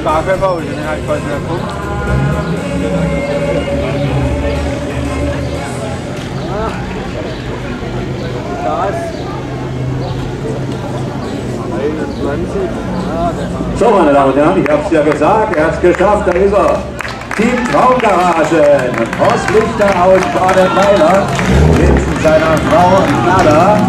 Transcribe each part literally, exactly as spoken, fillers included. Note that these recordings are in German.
Barköpfer und dann halt heute der Punkt. Das. einundzwanzig. So, meine Damen und Herren, ich habe es ja gesagt, er hat es geschafft, da ist er. Team Traumgaragen. Horst Lichter aus Baden-Meiler mit seiner Frau Nada.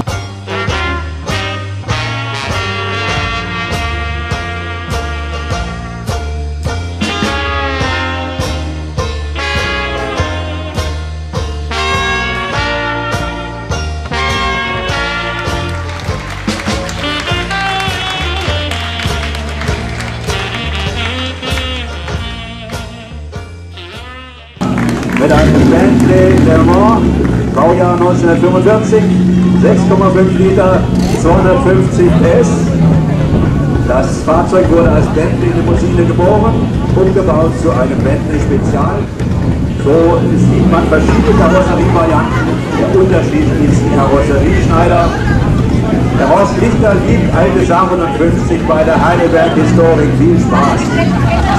Mit einem Bentley Le Mans, Baujahr neunzehnhundertfünfundvierzig, sechs Komma fünf Liter, zweihundertfünfzig P S. Das Fahrzeug wurde als Bentley-Limousine geboren, umgebaut zu einem Bentley Spezial. So sieht man verschiedene Karosserievarianten. Der Unterschied ist die Karosserieschneider. Der Horst Lichter liebt alte Sachen und fünfzig bei der Heidelberg Historik. Viel Spaß!